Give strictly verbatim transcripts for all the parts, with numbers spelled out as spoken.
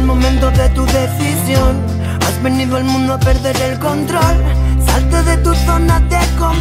momento de tu decisión. Has venido al mundo a perder el control. Salte de tu zona de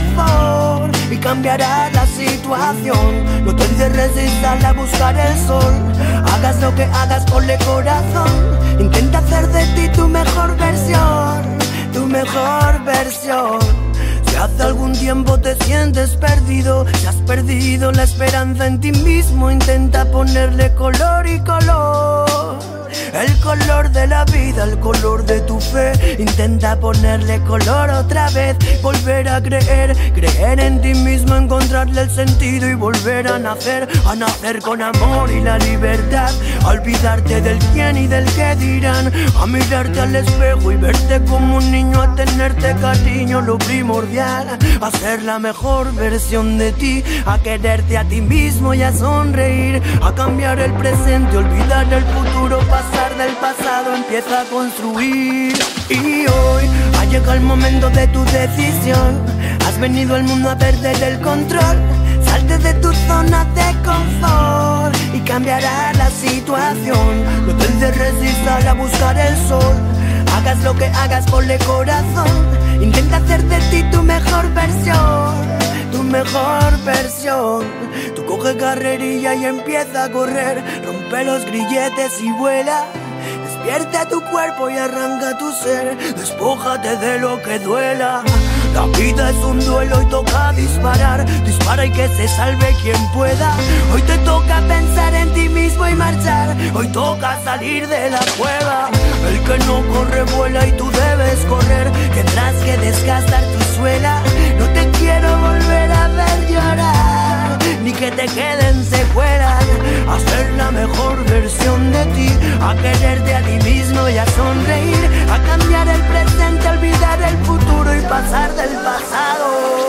confort y cambiará la situación. No te resistas a buscar el sol. Hagas lo que hagas, ponle corazón. Intenta hacer de ti tu mejor versión, tu mejor versión. Si hace algún tiempo te sientes perdido, si has perdido la esperanza en ti mismo, intenta ponerle color y color. El color de la vida, el color de tu fe. Intenta ponerle color otra vez. Volver a creer, creer en ti mismo, encontrarle el sentido y volver a nacer. A nacer con amor y la libertad. A olvidarte del quién y del qué dirán. A mirarte al espejo y verte como un niño. A tenerte cariño, lo primordial. A ser la mejor versión de ti. A quererte a ti mismo y a sonreír. A cambiar el presente, olvidar el futuro. Pasar del pasado, empieza a construir. Y hoy ha llegado el momento de tu decisión. Has venido al mundo a perder el control. Salte de tu zona de confort y cambiará la situación. No te resistas a buscar el sol. Hagas lo que hagas, ponle corazón. Intenta hacer de ti tu mejor versión, tu mejor versión. Tú coge carrerilla y empieza a correr. Rompe los grilletes y vuela. Despierta tu cuerpo y arranca tu ser. Despójate de lo que duela. La vida es un duelo y toca disparar. Dispara y que se salve quien pueda. Hoy te toca pensar en ti mismo y marchar. Hoy toca salir de la cueva. El que no corre vuela y tú debes correr. Tendrás que desgastar tu suela. No te quiero volver a ver llorar, ni que te queden secuelas. A ser la mejor versión de ti. A quererte a ti mismo y a sonreír. A cambiar el presente, a olvidar el futuro y pasar del pasado.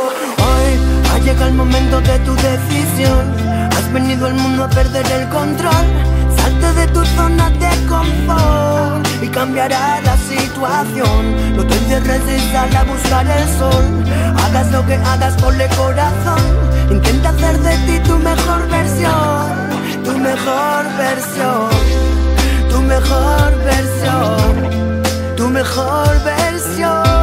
Hoy ha llegado el momento de tu decisión. Has venido al mundo a perder el control. Salte de tu zona de confort y cambiará la situación. No te resistas a buscar el sol. Hagas lo que hagas, ponle corazón. Intenta hacer de ti tu mejor versión, tu mejor versión, tu mejor versión, tu mejor versión.